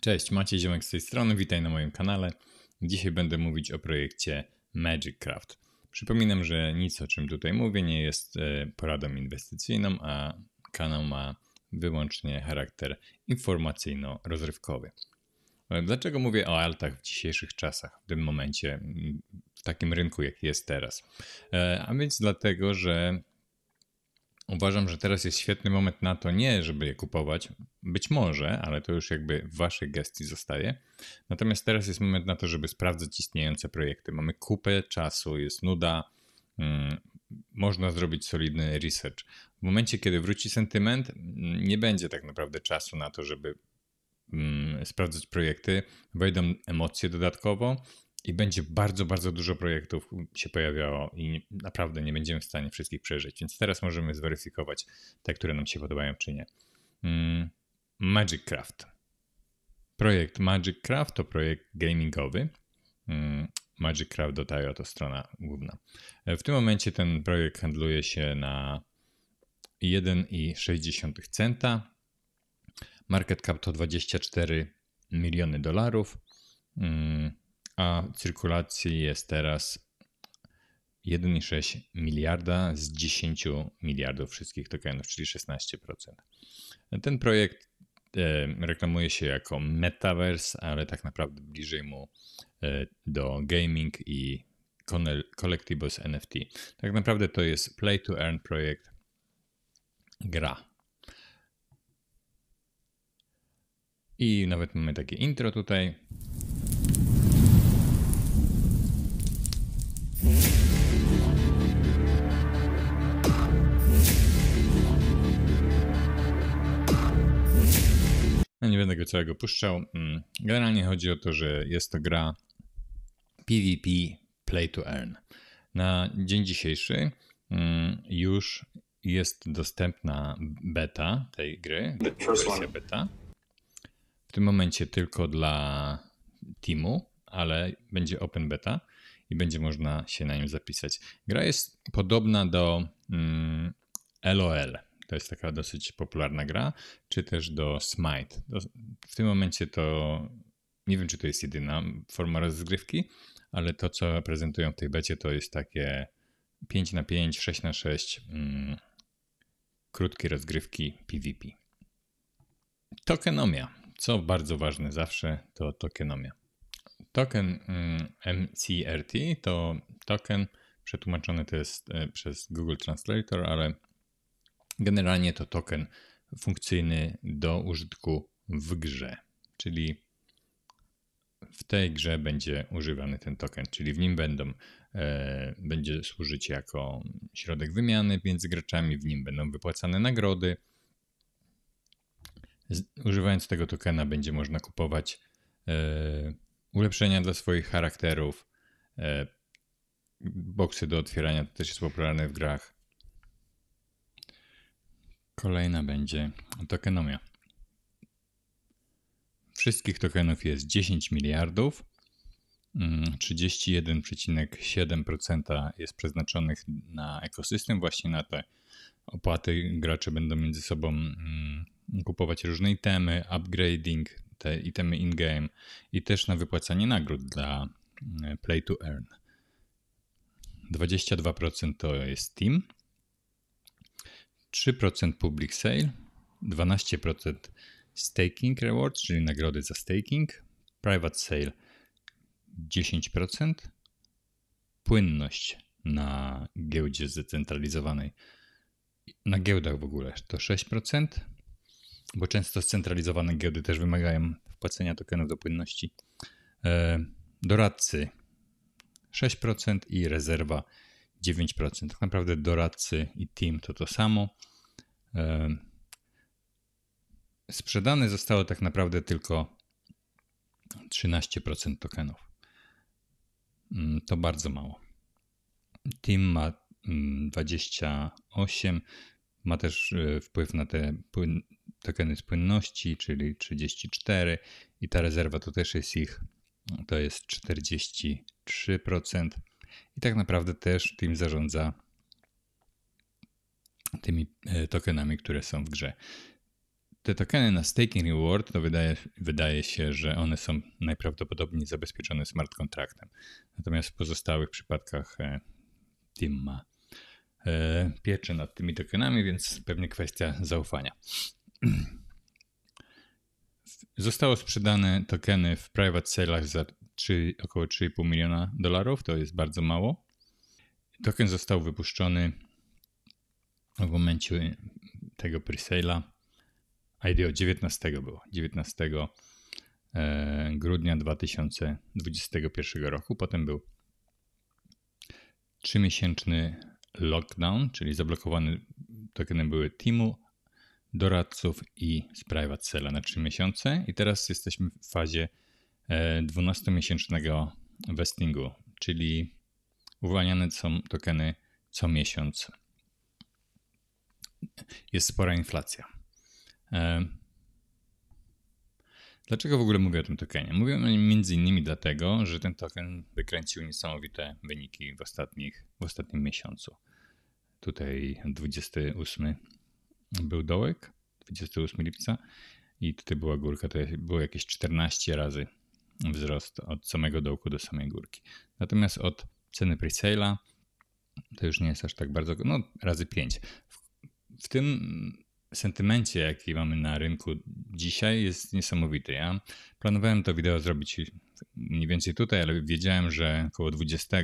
Cześć, Maciej Ziomek z tej strony, witaj na moim kanale. Dzisiaj będę mówić o projekcie MagicCraft. Przypominam, że nic o czym tutaj mówię nie jest poradą inwestycyjną, a kanał ma wyłącznie charakter informacyjno-rozrywkowy. Dlaczego mówię o altach w dzisiejszych czasach, w tym momencie, w takim rynku jaki jest teraz? A więc dlatego, że uważam, że teraz jest świetny moment na to, nie żeby je kupować, być może, ale to już jakby w waszej gestii zostaje. Natomiast teraz jest moment na to, żeby sprawdzać istniejące projekty. Mamy kupę czasu, jest nuda, można zrobić solidny research. W momencie, kiedy wróci sentyment, nie będzie tak naprawdę czasu na to, żeby sprawdzać projekty, wejdą emocje dodatkowo i będzie bardzo, bardzo dużo projektów się pojawiało i naprawdę nie będziemy w stanie wszystkich przejrzeć, więc teraz możemy zweryfikować te, które nam się podobają czy nie. MagicCraft. Projekt MagicCraft to projekt gamingowy. MagicCraft.io to strona główna. W tym momencie ten projekt handluje się na 1,6 centa. Market cap to $24 miliony, a cyrkulacji jest teraz 1,6 miliarda z 10 miliardów wszystkich tokenów, czyli 16%. Ten projekt reklamuje się jako Metaverse, ale tak naprawdę bliżej mu do gaming i collectibles NFT. Tak naprawdę to jest play to earn projekt, gra. I nawet mamy takie intro tutaj. Nie będę go całego puszczał. Generalnie chodzi o to, że jest to gra PvP Play to Earn. Na dzień dzisiejszy już jest dostępna beta tej gry, wersja beta. W tym momencie tylko dla teamu, ale będzie open beta i będzie można się na nią zapisać. Gra jest podobna do LOL. To jest taka dosyć popularna gra, czy też do Smite. W tym momencie to nie wiem, czy to jest jedyna forma rozgrywki, ale to, co prezentują w tej becie, to jest takie 5x5, 6x6 krótkie rozgrywki PvP. Tokenomia. Co bardzo ważne zawsze, to tokenomia. Token MCRT to token, przetłumaczony to jest przez Google Translator, ale generalnie to token funkcyjny do użytku w grze, czyli w tej grze będzie używany ten token, czyli w nim będzie służyć jako środek wymiany między graczami, w nim będą wypłacane nagrody. Używając tego tokena będzie można kupować ulepszenia dla swoich charakterów, boksy do otwierania, to też jest popularne w grach. Kolejna będzie tokenomia. Wszystkich tokenów jest 10 miliardów. 31,7% jest przeznaczonych na ekosystem, właśnie na te opłaty. Gracze będą między sobą kupować różne itemy, upgrading, te itemy in-game i też na wypłacanie nagród dla play to earn. 22% to jest team, 3% public sale, 12% staking rewards, czyli nagrody za staking, private sale 10%, płynność na giełdzie zdecentralizowanej, na giełdach w ogóle to 6%, bo często scentralizowane giełdy też wymagają wpłacenia tokenów do płynności. Doradcy 6% i rezerwa 9%. Tak naprawdę doradcy i team to samo. Sprzedane zostało tak naprawdę tylko 13% tokenów. To bardzo mało. Team ma 28%, ma też wpływ na te tokeny z płynności, czyli 34% i ta rezerwa to też jest to jest 43%. I tak naprawdę też team zarządza tymi tokenami, które są w grze. Te tokeny na staking reward to wydaje się, że one są najprawdopodobniej zabezpieczone smart contractem. Natomiast w pozostałych przypadkach team ma pieczę nad tymi tokenami, więc pewnie kwestia zaufania. Zostało sprzedane tokeny w private sale'ach za około $3,5 miliona. To jest bardzo mało. Token został wypuszczony w momencie tego pre-sale'a. IDO 19 było. 19 grudnia 2021 roku. Potem był 3-miesięczny lockdown, czyli zablokowane tokeny były teamu, doradców i z private sale'a na 3 miesiące. I teraz jesteśmy w fazie 12-miesięcznego vestingu, czyli uwalniane są tokeny co miesiąc. Jest spora inflacja. Dlaczego w ogóle mówię o tym tokenie? Mówię o nim między innymi dlatego, że ten token wykręcił niesamowite wyniki w ostatnim miesiącu. Tutaj 28 był dołek, 28 lipca i tutaj była górka, to było jakieś 14 razy wzrost od samego dołku do samej górki. Natomiast od ceny pre-sale'a to już nie jest aż tak bardzo, razy 5. W tym sentymencie, jaki mamy na rynku dzisiaj, jest niesamowity. Ja planowałem to wideo zrobić mniej więcej tutaj, ale wiedziałem, że około 20,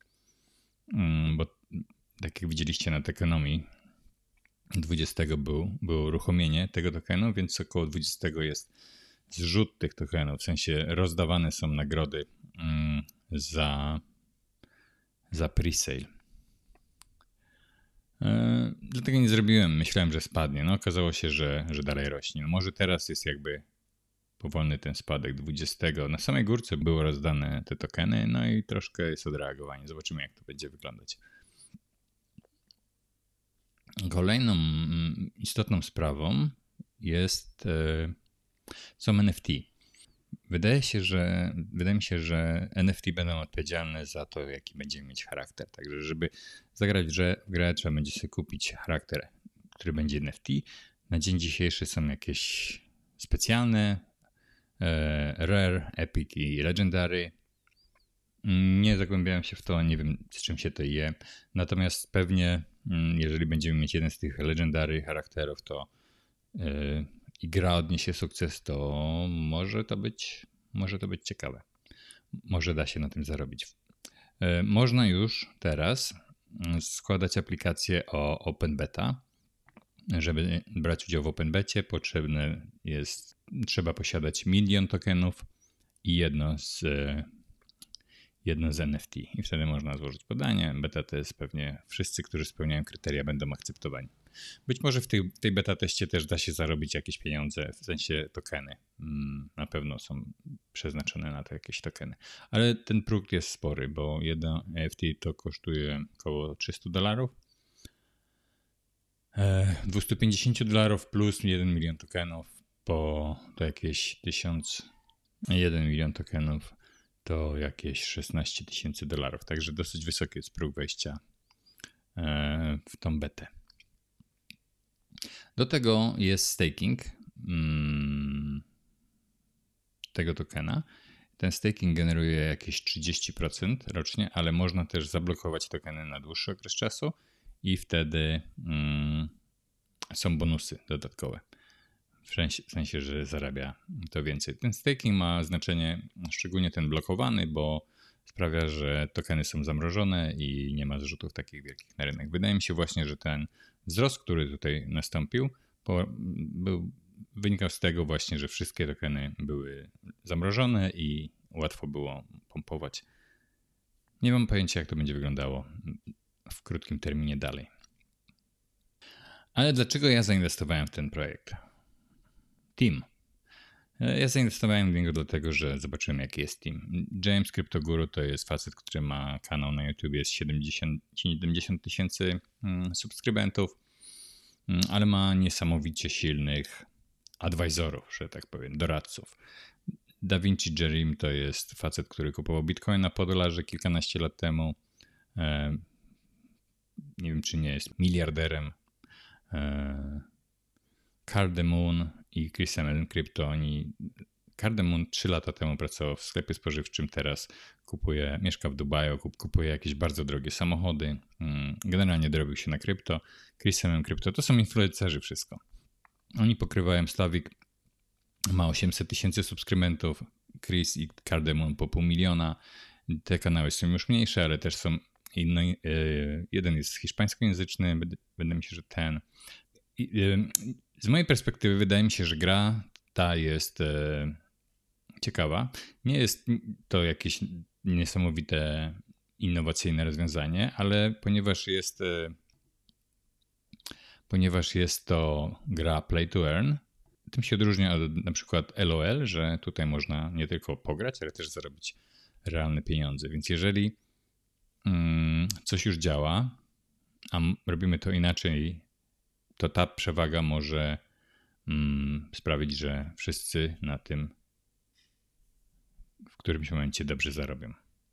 bo tak jak widzieliście na Techonomii, 20 było uruchomienie tego tokenu, więc około 20 jest zrzut tych tokenów, w sensie rozdawane są nagrody za pre-sale. Dlatego nie zrobiłem, myślałem, że spadnie. Okazało się, że dalej rośnie. Może teraz jest jakby powolny ten spadek 20. Na samej górce były rozdane te tokeny, i troszkę jest odreagowanie. Zobaczymy, jak to będzie wyglądać. Kolejną istotną sprawą są NFT. Wydaje mi się, że NFT będą odpowiedzialne za to, jaki będziemy mieć charakter. Także żeby zagrać w grę, trzeba będzie sobie kupić charakter, który będzie NFT. Na dzień dzisiejszy są jakieś specjalne, rare, epic i legendary. Nie zagłębiałem się w to, nie wiem, z czym się to je. Natomiast pewnie, jeżeli będziemy mieć jeden z tych legendary charakterów, to i gra odniesie sukces, to może to być ciekawe. Może da się na tym zarobić. Można już teraz składać aplikację o Open Beta. Żeby brać udział w Open Becie, trzeba posiadać 1 milion tokenów i jedno z NFT. I wtedy można złożyć podanie. Beta to jest pewnie wszyscy, którzy spełniają kryteria, będą akceptowani. Być może w tej beta teście też da się zarobić jakieś pieniądze, w sensie tokeny. Na pewno są przeznaczone na to jakieś tokeny. Ale ten próg jest spory, bo jedno NFT to kosztuje około $300. $250 plus 1 milion tokenów to jakieś 1 milion tokenów to jakieś $16,000. Także dosyć wysoki jest próg wejścia w tą betę. Do tego jest staking tego tokena. Ten staking generuje jakieś 30% rocznie, ale można też zablokować tokeny na dłuższy okres czasu i wtedy są bonusy dodatkowe. W sensie, że zarabia to więcej. Ten staking ma znaczenie, szczególnie ten blokowany, bo sprawia, że tokeny są zamrożone i nie ma zrzutów takich wielkich na rynek. Wydaje mi się właśnie, że ten wzrost, który tutaj nastąpił, wynikał z tego właśnie, że wszystkie tokeny były zamrożone i łatwo było pompować. Nie mam pojęcia, jak to będzie wyglądało w krótkim terminie dalej. Ale dlaczego ja zainwestowałem w ten projekt? Team. Ja zainwestowałem w niego dlatego, że zobaczyłem, jaki jest team. James CryptoGuru to jest facet, który ma kanał na YouTube, jest 70 tysięcy subskrybentów, ale ma niesamowicie silnych advisorów, że tak powiem, doradców. Da Vinci Jerim to jest facet, który kupował Bitcoina po $1 kilkanaście lat temu. Nie wiem, czy nie jest miliarderem. Carl the Moon i Chrisem Crypto, Cardamon 3 lata temu pracował w sklepie spożywczym, teraz mieszka w Dubaju, kupuje jakieś bardzo drogie samochody, generalnie dorobił się na krypto. Chrisem Crypto to są influencerzy wszystko. Oni pokrywają, Slawik ma 800 000 subskrybentów, Chris i Cardamon po 500 000. Te kanały są już mniejsze, ale też są inne. Jeden jest hiszpańskojęzyczny, wydaje mi się, że ten. Z mojej perspektywy wydaje mi się, że gra ta jest ciekawa. Nie jest to jakieś niesamowite, innowacyjne rozwiązanie, ale ponieważ jest to gra play to earn, tym się odróżnia od na przykład LOL, że tutaj można nie tylko pograć, ale też zarobić realne pieniądze. Więc jeżeli coś już działa, a robimy to inaczej, to ta przewaga może sprawić, że wszyscy na tym w którymś momencie dobrze zarobią.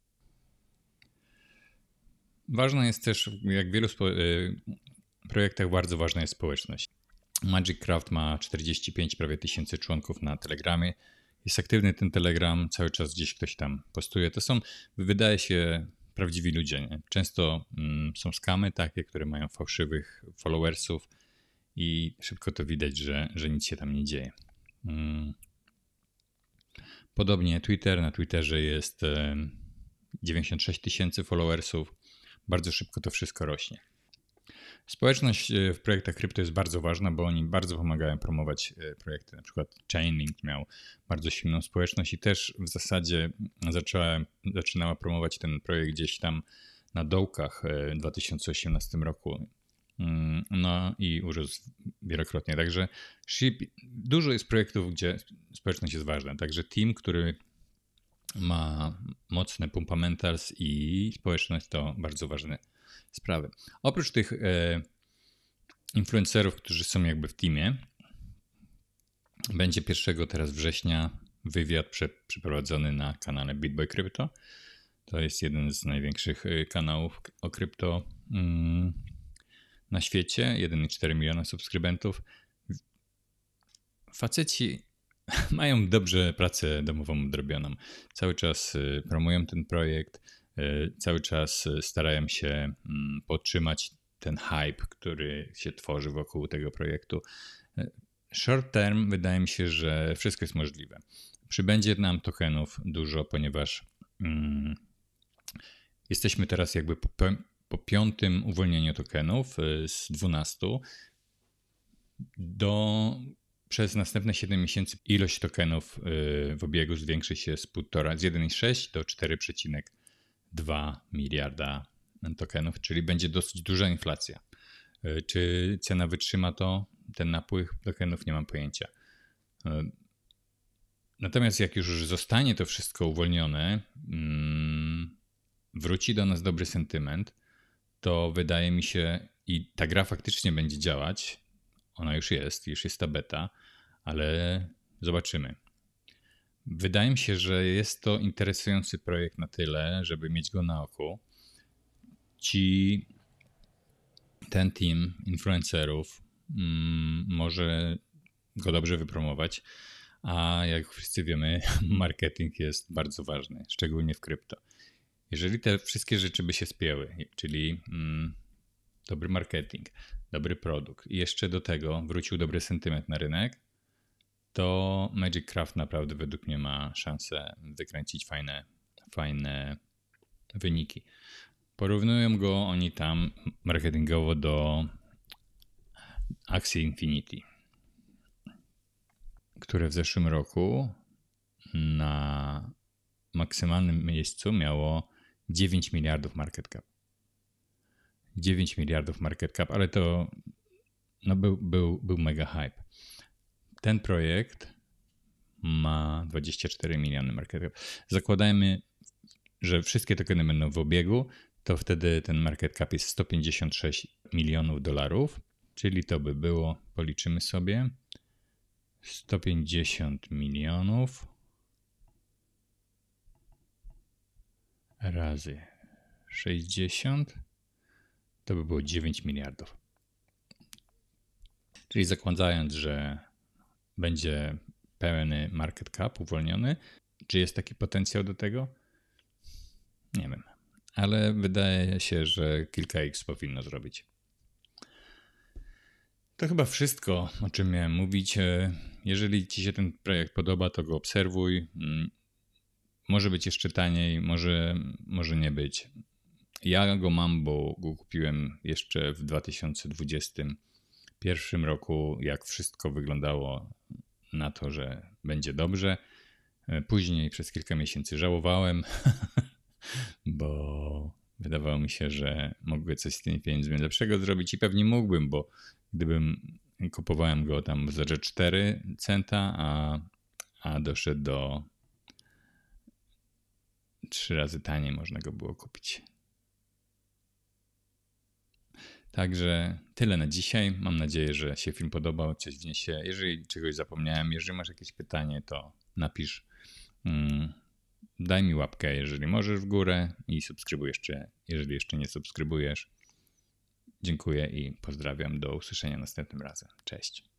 Ważna jest też, jak w wielu projektach, bardzo ważna jest społeczność. Magic Craft ma 45 prawie tysięcy członków na Telegramie. Jest aktywny ten Telegram, cały czas gdzieś ktoś tam postuje. To są, wydaje się, prawdziwi ludzie. Nie? Często są skamy takie, które mają fałszywych followersów i szybko to widać, że nic się tam nie dzieje. Podobnie Twitter. Na Twitterze jest 96 000 followersów. Bardzo szybko to wszystko rośnie. Społeczność w projektach krypto jest bardzo ważna, bo oni bardzo pomagają promować projekty. Na przykład Chainlink miał bardzo silną społeczność i też w zasadzie zaczynała promować ten projekt gdzieś tam na dołkach w 2018 roku. No i urósł wielokrotnie. Także dużo jest projektów, gdzie społeczność jest ważna. Także team, który ma mocne pumpamentals i społeczność, to bardzo ważne sprawy. Oprócz tych influencerów, którzy są jakby w teamie, będzie 1 teraz września wywiad przeprowadzony na kanale BitBoy Crypto. To jest jeden z największych kanałów o krypto na świecie. 1,4 miliona subskrybentów. Faceci mają dobrze pracę domową odrobioną. Cały czas promują ten projekt, cały czas starają się podtrzymać ten hype, który się tworzy wokół tego projektu. Short term wydaje mi się, że wszystko jest możliwe. Przybędzie nam tokenów dużo, ponieważ jesteśmy teraz jakby po 5. uwolnieniu tokenów z 12. Przez następne 7 miesięcy ilość tokenów w obiegu zwiększy się z 1,6 do 4,2 miliarda tokenów, czyli będzie dosyć duża inflacja. Czy cena wytrzyma ten napływ tokenów? Nie mam pojęcia. Natomiast jak już zostanie to wszystko uwolnione, wróci do nas dobry sentyment, to wydaje mi się, i ta gra faktycznie będzie działać, ona już jest ta beta, ale zobaczymy. Wydaje mi się, że jest to interesujący projekt na tyle, żeby mieć go na oku. Ten team influencerów może go dobrze wypromować, a jak wszyscy wiemy, marketing jest bardzo ważny, szczególnie w krypto. Jeżeli te wszystkie rzeczy by się spięły, czyli dobry marketing, dobry produkt i jeszcze do tego wrócił dobry sentyment na rynek, to Magic Craft naprawdę według mnie ma szansę wykręcić fajne wyniki. Porównują go oni tam marketingowo do Axie Infinity, które w zeszłym roku na maksymalnym miejscu miało 9 miliardów market cap. 9 miliardów market cap, ale to był mega hype. Ten projekt ma 24 miliony market cap. Zakładajmy, że wszystkie tokeny będą w obiegu, to wtedy ten market cap jest 156 milionów dolarów, czyli to by było, policzymy sobie, 150 milionów razy 60, to by było 9 miliardów. Czyli zakładając, że będzie pełny market cap uwolniony. Czy jest taki potencjał do tego? Nie wiem, ale wydaje się, że kilka X powinno zrobić. To chyba wszystko, o czym miałem mówić. Jeżeli Ci się ten projekt podoba, to go obserwuj. Może być jeszcze taniej, może nie być. Ja go mam, bo go kupiłem jeszcze w 2021 roku, jak wszystko wyglądało na to, że będzie dobrze. Później przez kilka miesięcy żałowałem, bo wydawało mi się, że mogę coś z tymi pieniędzmi lepszego zrobić i pewnie mógłbym, bo kupowałem go tam za 4 centa, a doszedł do 3 razy taniej można go było kupić. Także tyle na dzisiaj. Mam nadzieję, że się film podobał, coś wniesie. Jeżeli czegoś zapomniałem, jeżeli masz jakieś pytanie, to napisz. Daj mi łapkę, jeżeli możesz, w górę i subskrybuj jeszcze, jeżeli jeszcze nie subskrybujesz. Dziękuję i pozdrawiam. Do usłyszenia następnym razem. Cześć.